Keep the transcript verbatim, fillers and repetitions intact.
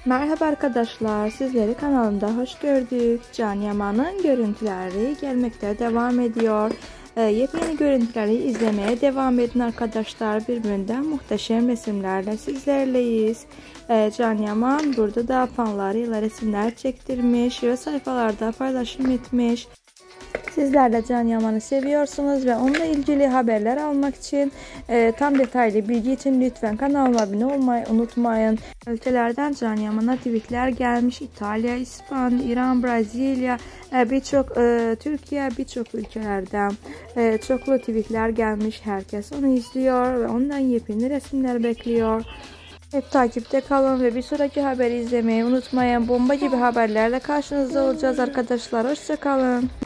Merhaba arkadaşlar, sizleri kanalımda hoş gördük. Can Yaman'ın görüntüleri gelmekte devam ediyor. E, yepyeni görüntüleri izlemeye devam edin arkadaşlar. Birbirinden muhteşem resimlerle sizlerleyiz. E, Can Yaman burada da fanlarıyla resimler çektirmiş ve sayfalarda paylaşım etmiş. Sizler de Can Yaman'ı seviyorsunuz ve onunla ilgili haberler almak için e, tam detaylı bilgi için lütfen kanalıma abone olmayı unutmayın. Ülkelerden Can Yaman'a tweetler gelmiş. İtalya, İspanya, İran, Brezilya, e, birçok e, Türkiye, birçok ülkelerden e, çoklu tweetler gelmiş. Herkes onu izliyor ve ondan yepyeni resimler bekliyor. Hep takipte kalın ve bir sonraki haberi izlemeyi unutmayın. Bomba gibi haberlerle karşınızda olacağız arkadaşlar. Hoşça kalın.